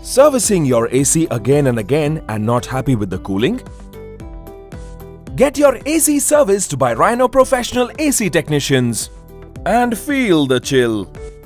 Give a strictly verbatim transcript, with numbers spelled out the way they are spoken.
Servicing your A C again and again and not happy with the cooling? Get your A C serviced by Rhino professional A C technicians and feel the chill.